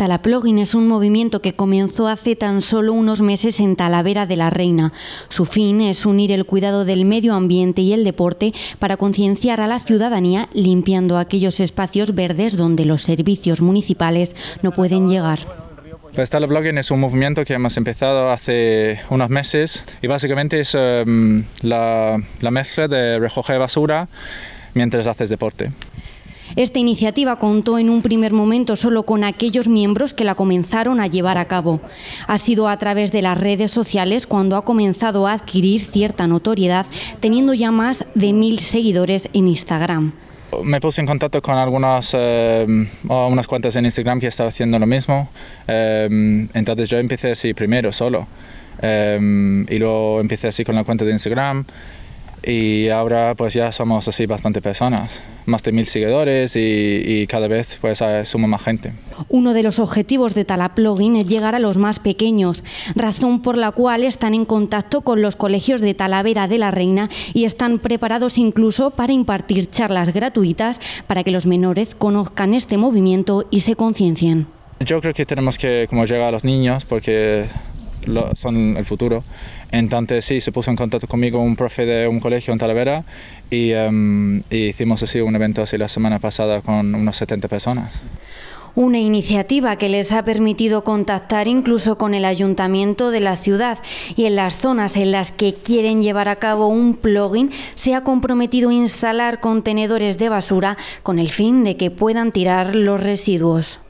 Talaplogin es un movimiento que comenzó hace tan solo unos meses en Talavera de la Reina. Su fin es unir el cuidado del medio ambiente y el deporte para concienciar a la ciudadanía, limpiando aquellos espacios verdes donde los servicios municipales no pueden llegar. Pues Talaplogin es un movimiento que hemos empezado hace unos meses y básicamente es la mezcla de recoger basura mientras haces deporte. Esta iniciativa contó en un primer momento solo con aquellos miembros que la comenzaron a llevar a cabo. Ha sido a través de las redes sociales cuando ha comenzado a adquirir cierta notoriedad, teniendo ya más de 1000 seguidores en Instagram. Me puse en contacto con unas cuantas en Instagram que estaban haciendo lo mismo, entonces yo empecé así primero solo y luego empecé así con la cuenta de Instagram. Y ahora pues ya somos así bastante personas, más de 1000 seguidores y cada vez pues suma más gente. Uno de los objetivos de Talaplogin es llegar a los más pequeños, razón por la cual están en contacto con los colegios de Talavera de la Reina y están preparados incluso para impartir charlas gratuitas para que los menores conozcan este movimiento y se conciencien. Yo creo que tenemos que llegar a los niños porque son el futuro. Entonces sí, se puso en contacto conmigo un profe de un colegio en Talavera y hicimos así un evento así la semana pasada con unas 70 personas. Una iniciativa que les ha permitido contactar incluso con el ayuntamiento de la ciudad y en las zonas en las que quieren llevar a cabo un plugin se ha comprometido a instalar contenedores de basura con el fin de que puedan tirar los residuos.